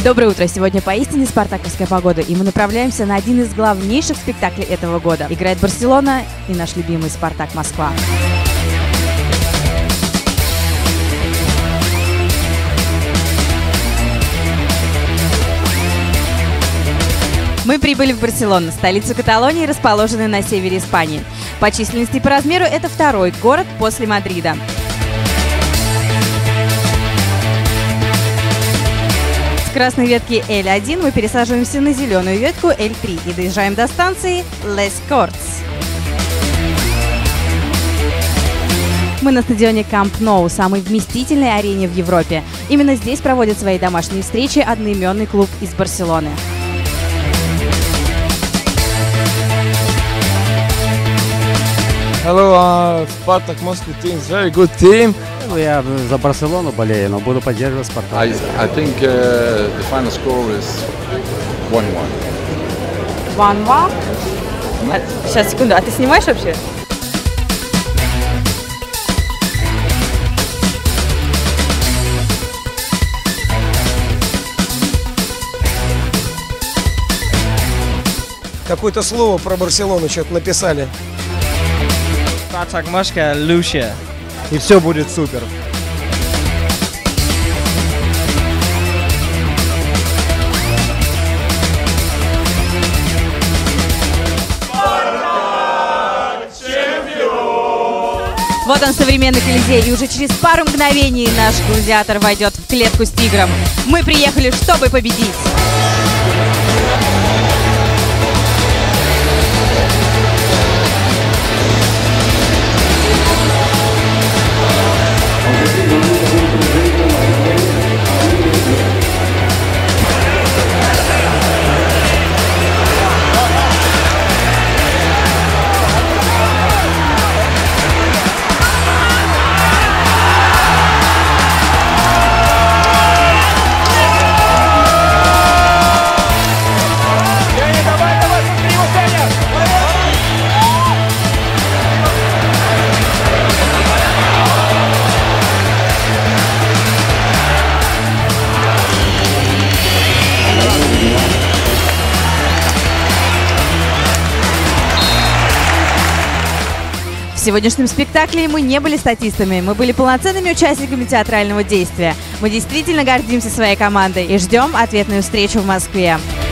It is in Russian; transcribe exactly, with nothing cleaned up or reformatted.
Доброе утро! Сегодня поистине спартаковская погода, и мы направляемся на один из главнейших спектаклей этого года. Играет Барселона и наш любимый Спартак Москва. Мы прибыли в Барселону, столицу Каталонии, расположенной на севере Испании. По численности и по размеру это второй город после Мадрида. С красной ветки Эль один мы пересаживаемся на зеленую ветку Эль три и доезжаем до станции Les Corts. Мы на стадионе Camp Nou, самой вместительной арене в Европе. Именно здесь проводит свои домашние встречи одноименный клуб из Барселоны. Hello, uh, Spartak Moscow team is very good team. Я за Барселону болею, но буду поддерживать Спартак. I, I think uh, the final score is one one. One-one? А, сейчас, секунду, а ты снимаешь вообще? Какое-то слово про Барселону что-то написали. Спартак Москва, Лучия. И все будет супер. Вот он, современный Колизей, и уже через пару мгновений наш гладиатор войдет в клетку с тигром. Мы приехали, чтобы победить! В сегодняшнем спектакле мы не были статистами, мы были полноценными участниками театрального действия. Мы действительно гордимся своей командой и ждем ответную встречу в Москве.